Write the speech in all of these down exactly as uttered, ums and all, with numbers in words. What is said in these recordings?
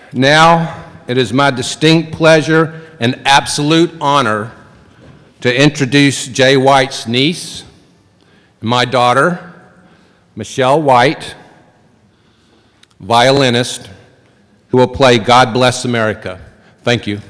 Now, it is my distinct pleasure and absolute honor to introduce Jay White's niece, my daughter, Michelle White, violinist, who will play God Bless America. Thank you.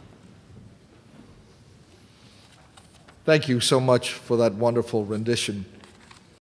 Thank you so much for that wonderful rendition.